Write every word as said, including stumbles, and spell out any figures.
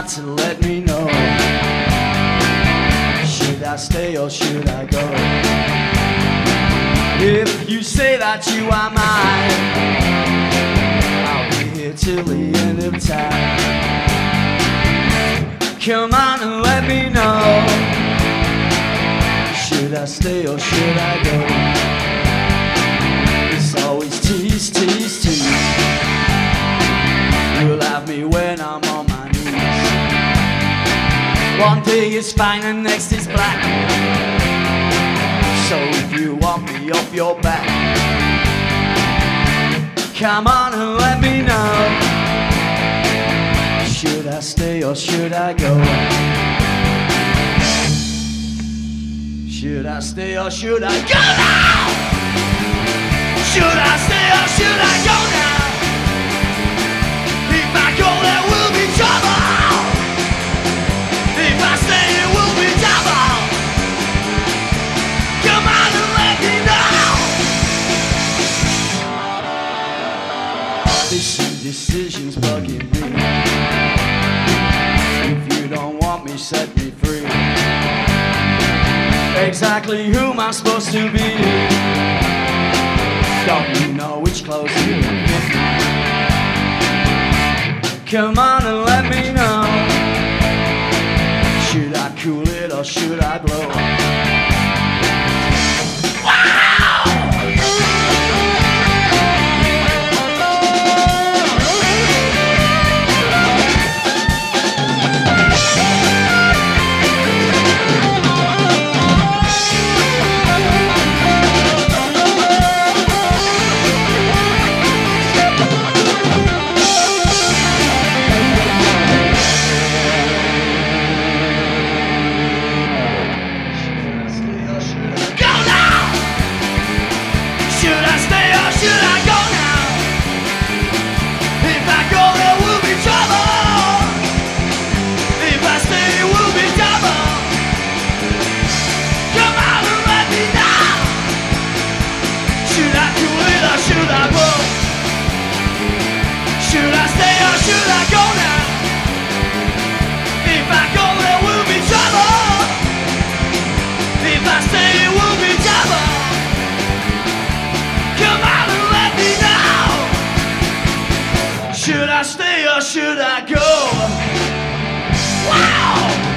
got to let me know. Should I stay or should I go? If you say that you are mine, I'll be here till the end of time. Come on and let me know. Should I stay or should I go? It's always tease, tease, tease. You'll have me when I'm on my knees. One day is fine and next is black. So if you want me off your back, come on and let me know. Should I stay or should I go? Should I stay or should I go now? Should I stay or should I go now? If I go there will be trouble. If I stay it will be trouble. Come on and let me know. This indecision's bugging me. If you don't want me, set me free. Exactly who am I supposed to be? Don't you know which clothes you fit me? Come on and let me know. Should I cool it or should I blow? Should I stay or should I go? Wow!